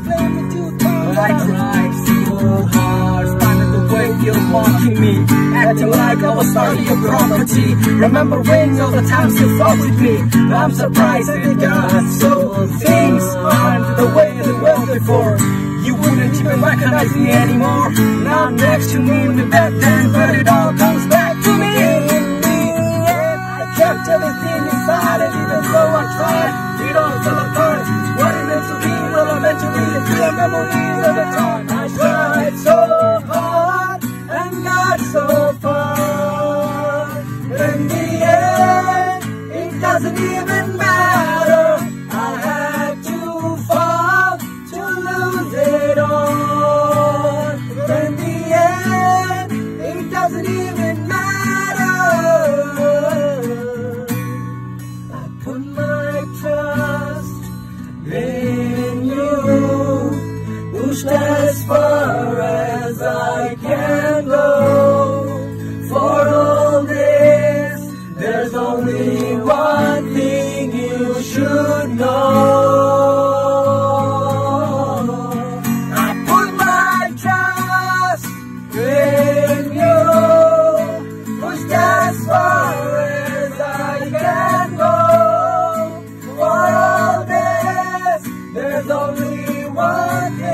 explain with you, Tom. I tried so hard, finding the way you're mocking me, acting like I was part of your property, remembering all the times you fought with me. But I'm surprised that you got so things aren't the way they were before. You wouldn't even recognize me anymore. Now next to me back then, but it all comes back to me. In the end, I kept everything inside, and even though I tried, it all fell apart. What it meant to be, well, I meant to be the clear memories of the time. I tried so hard and got so far. In the end, it doesn't even matter. I had to fall to lose it all. In the end, it doesn't even matter. I put my trust in you, pushed as far as I can go. For all this, there's only one thing you should know. I put my trust in you, pushed as far as I can go. For all this, there's only one thing